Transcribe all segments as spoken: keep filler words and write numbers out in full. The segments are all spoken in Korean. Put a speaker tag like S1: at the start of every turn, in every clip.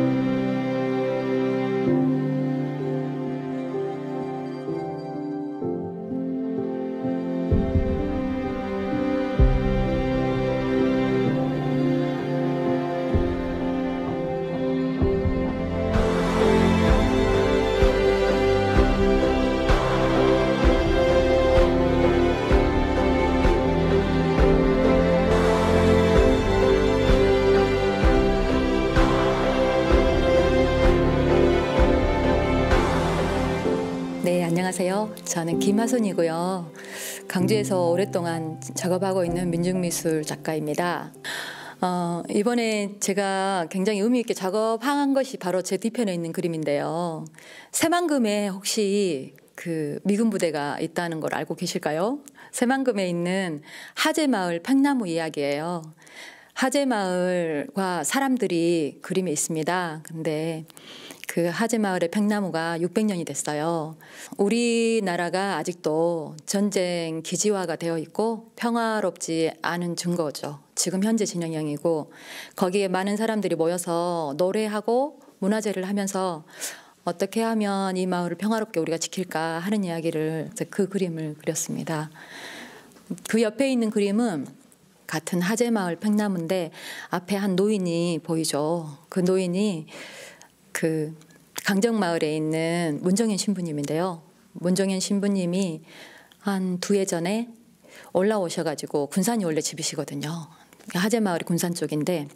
S1: 네, 안녕하세요. 저는 김하순이고요. 강주에서 오랫동안 작업하고 있는 민중미술 작가입니다. 어, 이번에 제가 굉장히 의미 있게 작업한 것이 바로 제 뒤편에 있는 그림인데요. 새만금에 혹시 그 미군 부대가 있다는 걸 알고 계실까요? 새만금에 있는 하제마을 팽나무 이야기예요. 하제마을과 사람들이 그림에 있습니다. 근데 그 하제마을의 팽나무가 육백 년이 됐어요. 우리나라가 아직도 전쟁 기지화가 되어 있고 평화롭지 않은 증거죠. 지금 현재 진영형이고 거기에 많은 사람들이 모여서 노래하고 문화제를 하면서 어떻게 하면 이 마을을 평화롭게 우리가 지킬까 하는 이야기를 그 그림을 그렸습니다. 그 옆에 있는 그림은 같은 하제마을 팽나무인데 앞에 한 노인이 보이죠. 그 노인이 그 강정마을에 있는 문정현 신부님인데요. 문정현 신부님이 한 두 해 전에 올라오셔가지고 군산이 원래 집이시거든요. 하제마을이 군산 쪽인데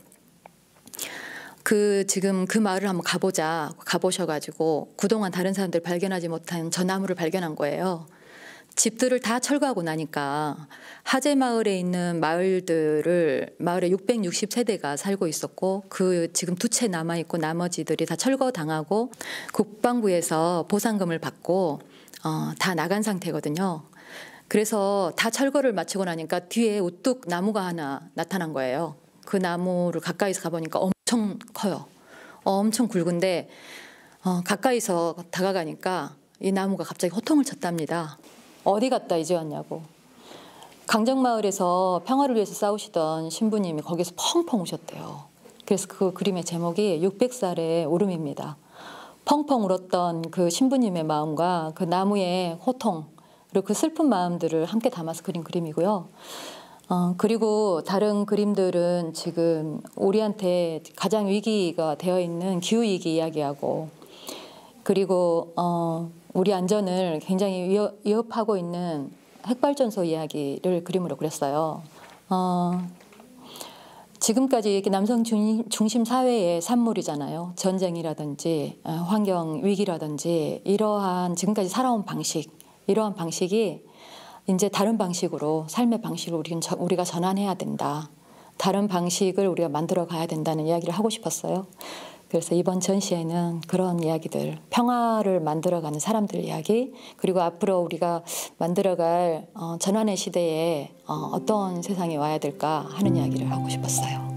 S1: 그 지금 그 마을을 한번 가보자 가보셔가지고 그동안 다른 사람들 발견하지 못한 저 나무를 발견한 거예요. 집들을 다 철거하고 나니까 하제마을에 있는 마을들을 마을에 육백육십 세대가 살고 있었고 그 지금 두 채 남아있고 나머지들이 다 철거당하고 국방부에서 보상금을 받고 어, 다 나간 상태거든요. 그래서 다 철거를 마치고 나니까 뒤에 우뚝 나무가 하나 나타난 거예요. 그 나무를 가까이서 가보니까 엄청 커요. 어, 엄청 굵은데 어, 가까이서 다가가니까 이 나무가 갑자기 호통을 쳤답니다. 어디 갔다 이제 왔냐고. 강정마을에서 평화를 위해서 싸우시던 신부님이 거기서 펑펑 우셨대요. 그래서 그 그림의 제목이 육백 살의 울음입니다. 펑펑 울었던 그 신부님의 마음과 그 나무의 호통 그리고 그 슬픈 마음들을 함께 담아서 그린 그림이고요. 어, 그리고 다른 그림들은 지금 우리한테 가장 위기가 되어 있는 기후위기 이야기하고 그리고 어, 우리 안전을 굉장히 위협, 위협하고 있는 핵발전소 이야기를 그림으로 그렸어요. 어, 지금까지 이렇게 남성 중심 사회의 산물이잖아요. 전쟁이라든지 환경 위기라든지 이러한 지금까지 살아온 방식, 이러한 방식이 이제 다른 방식으로 삶의 방식을 우리가 전환해야 된다. 다른 방식을 우리가 만들어 가야 된다는 이야기를 하고 싶었어요. 그래서 이번 전시회는 그런 이야기들, 평화를 만들어가는 사람들 이야기, 그리고 앞으로 우리가 만들어갈 어, 전환의 시대에 어, 어떤 세상이 와야 될까 하는 이야기를 하고 싶었어요.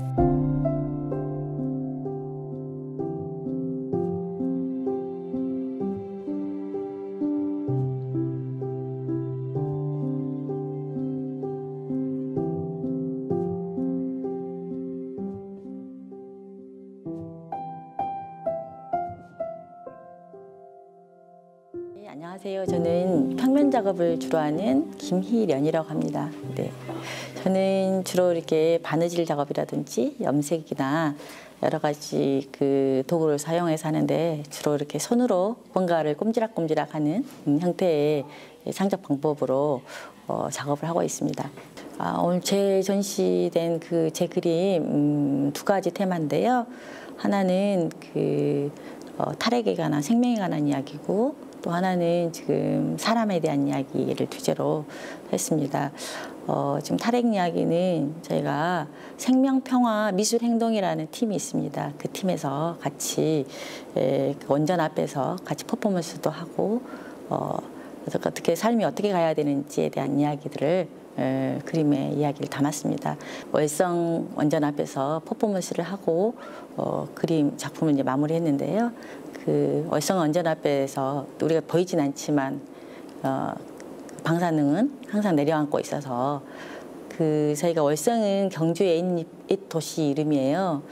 S2: 안녕하세요. 저는 평면 작업을 주로 하는 김희련이라고 합니다. 네. 저는 주로 이렇게 바느질 작업이라든지 염색이나 여러 가지 그 도구를 사용해서 하는데 주로 이렇게 손으로 뭔가를 꼼지락꼼지락하는 형태의 창작 방법으로 어, 작업을 하고 있습니다. 아, 오늘 제 전시된 그 제 그림 음, 두 가지 테마인데요. 하나는 그 어, 탈핵에 관한 생명에 관한 이야기고 또 하나는 지금 사람에 대한 이야기를 주제로 했습니다. 어, 지금 탈핵 이야기는 저희가 생명평화 미술행동이라는 팀이 있습니다. 그 팀에서 같이 에, 원전 앞에서 같이 퍼포먼스도 하고 어, 어떻게 삶이 어떻게 가야 되는지에 대한 이야기들을 에, 그림의 이야기를 담았습니다. 월성 원전 앞에서 퍼포먼스를 하고 어, 그림 작품을 이제 마무리했는데요. 그 월성 원전 앞에서 우리가 보이진 않지만 어, 방사능은 항상 내려앉고 있어서 그 저희가 월성은 경주의 옛 도시 이름이에요.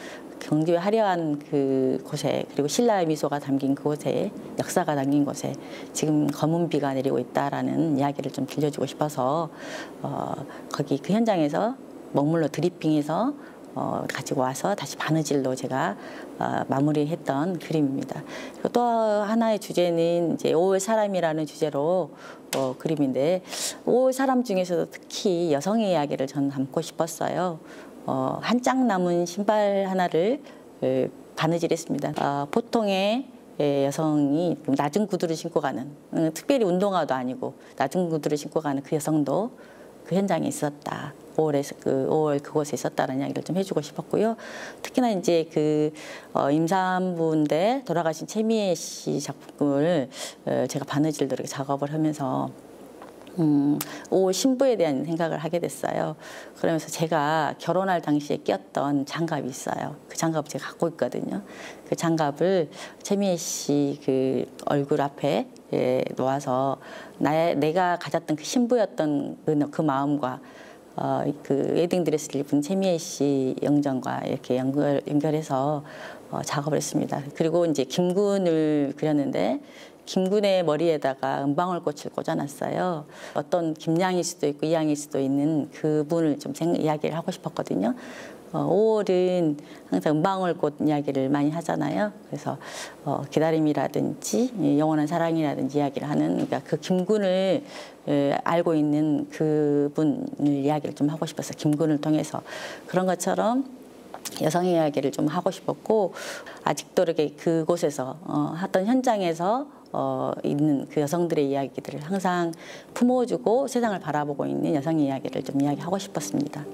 S2: 경주의 화려한 그 곳에, 그리고 신라의 미소가 담긴 그곳에, 역사가 담긴 곳에 지금 검은 비가 내리고 있다라는 이야기를 좀 들려주고 싶어서 어, 거기 그 현장에서 먹물로 드리핑해서 어, 가지고 와서 다시 바느질로 제가 어, 마무리했던 그림입니다. 그리고 또 하나의 주제는 이제 오월 사람이라는 주제로 어, 그림인데, 오월 사람 중에서도 특히 여성의 이야기를 저는 담고 싶었어요. 어, 한 짝 남은 신발 하나를 에, 바느질했습니다. 어, 보통의 에, 여성이 낮은 구두를 신고 가는, 음, 특별히 운동화도 아니고 낮은 구두를 신고 가는 그 여성도 그 현장에 있었다. 오월에서 그 오월 그곳에 있었다는 이야기를 좀 해주고 싶었고요. 특히나 이제 그 어, 임산부인데 돌아가신 최미애 씨 작품을 어, 제가 바느질로 이렇게 작업을 하면서 음, 오월 신부에 대한 생각을 하게 됐어요. 그러면서 제가 결혼할 당시에 꼈던 장갑이 있어요. 그 장갑을 제가 갖고 있거든요. 그 장갑을 최미애 씨 그 얼굴 앞에 예, 놓아서 나, 내가 가졌던 그 신부였던 그, 그 마음과 어, 그 웨딩드레스를 입은 최미애 씨 영정과 이렇게 연결, 연결해서 어, 작업을 했습니다. 그리고 이제 김군을 그렸는데, 김군의 머리에다가 은방울꽃을 꽂아놨어요. 어떤 김양일 수도 있고 이양일 수도 있는 그분을 좀 생, 이야기를 하고 싶었거든요. 어, 오월은 항상 은방울꽃 이야기를 많이 하잖아요. 그래서 어, 기다림이라든지 영원한 사랑이라든지 이야기를 하는, 그러니까 그 김군을 에, 알고 있는 그분을 이야기를 좀 하고 싶어서 김군을 통해서 그런 것처럼 여성의 이야기를 좀 하고 싶었고, 아직도 이렇게 그곳에서 어, 하던 현장에서 어, 있는 그 여성들의 이야기들을 항상 품어주고 세상을 바라보고 있는 여성의 이야기를 좀 이야기하고 싶었습니다.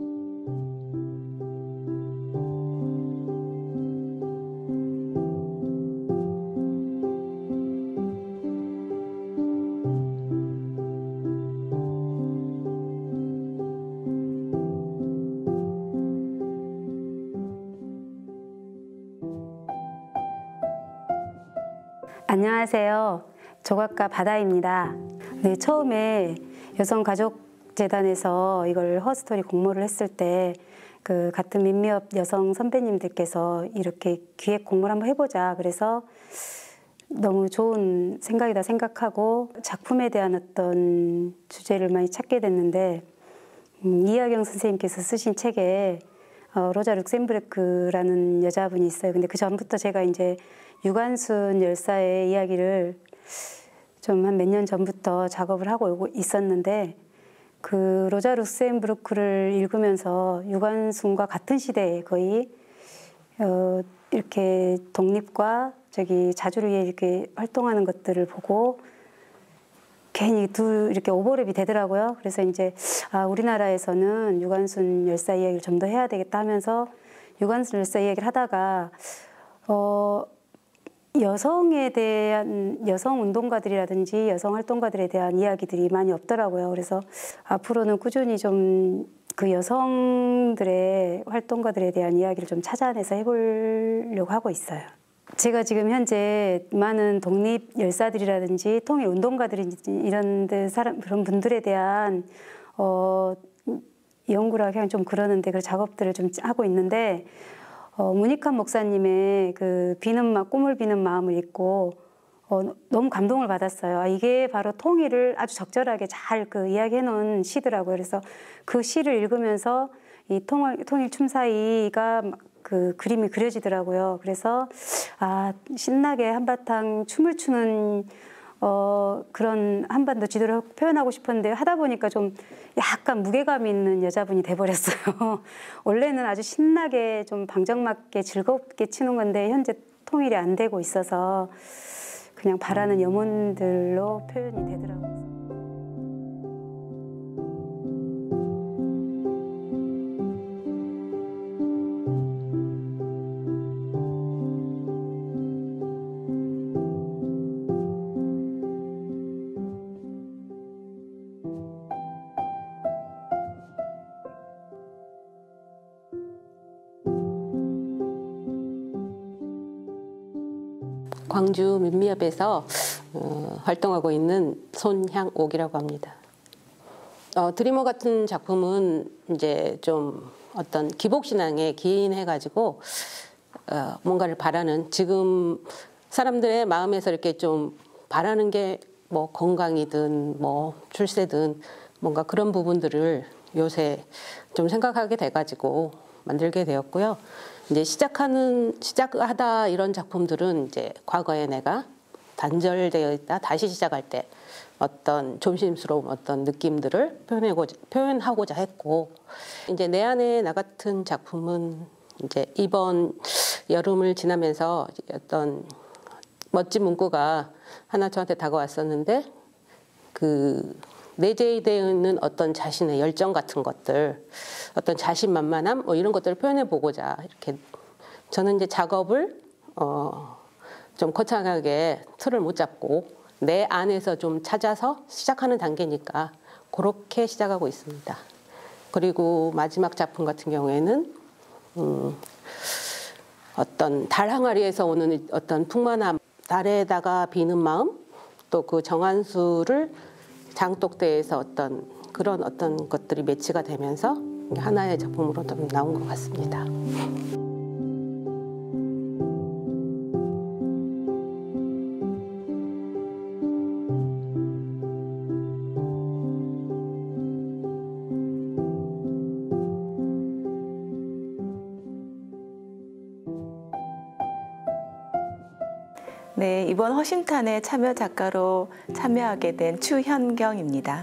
S3: 안녕하세요. 조각가 바다입니다. 네, 처음에 여성가족재단에서 이걸 허스토리 공모를 했을 때 그 같은 민미업 여성 선배님들께서 이렇게 기획 공모를 한번 해보자. 그래서 너무 좋은 생각이다 생각하고 작품에 대한 어떤 주제를 많이 찾게 됐는데, 음, 이하경 선생님께서 쓰신 책에 어, 로자 룩셈부르크라는 여자분이 있어요. 근데 그 전부터 제가 이제 유관순 열사의 이야기를 좀 한 몇 년 전부터 작업을 하고 있었는데, 그 로자 룩셈부르크를 읽으면서 유관순과 같은 시대에 거의 어, 이렇게 독립과 저기 자주를 위해 이렇게 활동하는 것들을 보고 괜히 둘 이렇게 오버랩이 되더라고요. 그래서 이제 아, 우리나라에서는 유관순 열사 이야기를 좀 더 해야 되겠다 하면서 유관순 열사 이야기를 하다가 어, 여성에 대한 여성 운동가들이라든지 여성 활동가들에 대한 이야기들이 많이 없더라고요. 그래서 앞으로는 꾸준히 좀 그 여성들의 활동가들에 대한 이야기를 좀 찾아내서 해보려고 하고 있어요. 제가 지금 현재 많은 독립 열사들이라든지 통일 운동가들이든지 이런 데 사람 그런 분들에 대한 어, 연구를 그냥 좀 그러는데 그 작업들을 좀 하고 있는데, 어, 문익환 목사님의 그 비는 마, 꿈을 비는 마음을 읽고 어, 너무 감동을 받았어요. 아, 이게 바로 통일을 아주 적절하게 잘 그 이야기해 놓은 시더라고요. 그래서 그 시를 읽으면서 이 통일, 통일 춤사위가 그 그림이 그려지더라고요. 그래서 아, 신나게 한바탕 춤을 추는 어, 그런 한반도 지도를 표현하고 싶었는데 하다 보니까 좀 약간 무게감 있는 여자분이 돼버렸어요. 원래는 아주 신나게 좀 방정맞게 즐겁게 치는 건데 현재 통일이 안 되고 있어서 그냥 바라는 염원들로 표현이 되더라고요.
S4: 광주 민미협에서 어, 활동하고 있는 손향옥이라고 합니다. 어, 드리머 같은 작품은 이제 좀 어떤 기복신앙에 기인해가지고 어, 뭔가를 바라는, 지금 사람들의 마음에서 이렇게 좀 바라는 게 뭐 건강이든 뭐 출세든 뭔가 그런 부분들을 요새 좀 생각하게 돼가지고 만들게 되었고요. 이제 시작하는 시작하다 이런 작품들은 이제 과거에 내가 단절되어 있다 다시 시작할 때 어떤 조심스러운 어떤 느낌들을 표현하고자, 표현하고자 했고, 이제 내 안에 나 같은 작품은 이제 이번 여름을 지나면서 어떤 멋진 문구가 하나 저한테 다가왔었는데, 그 내재되어 있는 어떤 자신의 열정 같은 것들, 어떤 자신만만함 뭐 이런 것들을 표현해 보고자 이렇게 저는 이제 작업을 어, 좀 거창하게 틀을 못 잡고 내 안에서 좀 찾아서 시작하는 단계니까 그렇게 시작하고 있습니다. 그리고 마지막 작품 같은 경우에는 음, 어떤 달 항아리에서 오는 어떤 풍만함, 달에다가 비는 마음, 또 그 정한수를 장독대에서 어떤 그런 어떤 것들이 매치가 되면서 하나의 작품으로 좀 나온 것 같습니다.
S2: 네, 이번 허심탄회 참여 작가로 참여하게 된 추현경입니다.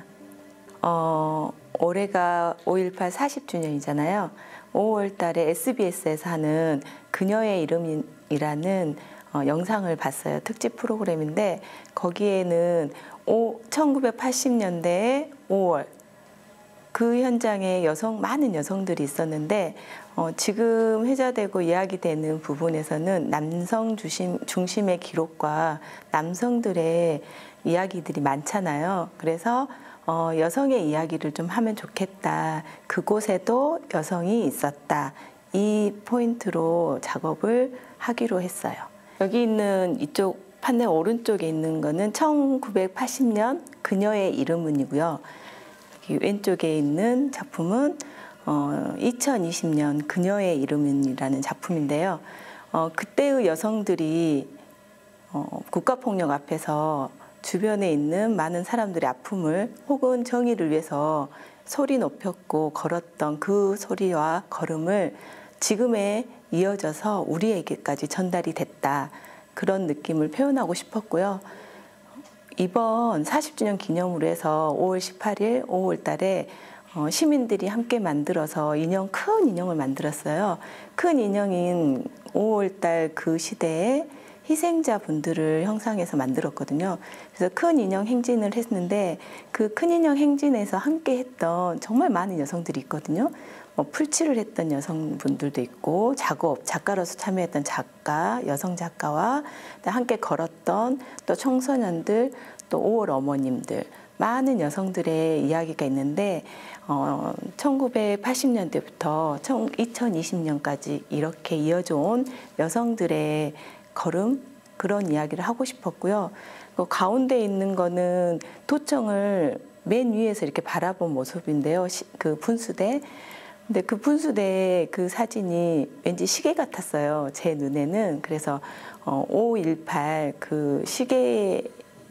S2: 어, 올해가 오일팔 사십 주년이잖아요. 오월 달에 에스비에스에서 하는 그녀의 이름이라는 어, 영상을 봤어요. 특집 프로그램인데 거기에는 오, 천구백팔십 년대의 오월 그 현장에 여성 많은 여성들이 있었는데 어, 지금 회자되고 이야기되는 부분에서는 남성 중심, 중심의 기록과 남성들의 이야기들이 많잖아요. 그래서 어, 여성의 이야기를 좀 하면 좋겠다. 그곳에도 여성이 있었다. 이 포인트로 작업을 하기로 했어요. 여기 있는 이쪽 판넬 오른쪽에 있는 거는 천구백팔십 년 그녀의 이름은이고요. 왼쪽에 있는 작품은 어, 이천이십 년 그녀의 이름이라는 작품인데요. 어, 그때의 여성들이 어, 국가폭력 앞에서 주변에 있는 많은 사람들의 아픔을 혹은 정의를 위해서 소리 높였고 걸었던 그 소리와 걸음을 지금에 이어져서 우리에게까지 전달이 됐다. 그런 느낌을 표현하고 싶었고요. 이번 사십 주년 기념으로 해서 오월 십팔일 오월 달에 어, 시민들이 함께 만들어서 인형, 큰 인형을 만들었어요. 큰 인형인 오월 달 그 시대에 희생자분들을 형상해서 만들었거든요. 그래서 큰 인형 행진을 했는데 그 큰 인형 행진에서 함께 했던 정말 많은 여성들이 있거든요. 뭐 풀칠을 했던 여성분들도 있고 작업, 작가로서 참여했던 작가, 여성 작가와 함께 걸었던 또 청소년들, 또 오월 어머님들, 많은 여성들의 이야기가 있는데 어, 천구백팔십 년대부터 이천이십 년까지 이렇게 이어져 온 여성들의 걸음, 그런 이야기를 하고 싶었고요. 그 가운데 있는 거는 도청을 맨 위에서 이렇게 바라본 모습인데요. 시, 그 분수대. 근데 그 분수대 그 사진이 왠지 시계 같았어요. 제 눈에는. 그래서 어, 오일팔 그 시계를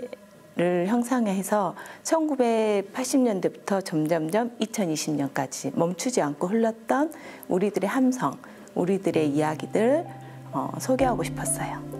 S2: 형상해서 천구백팔십 년대부터 점점점 이천이십 년까지 멈추지 않고 흘렀던 우리들의 함성, 우리들의 이야기들을 어, 소개하고 싶었어요.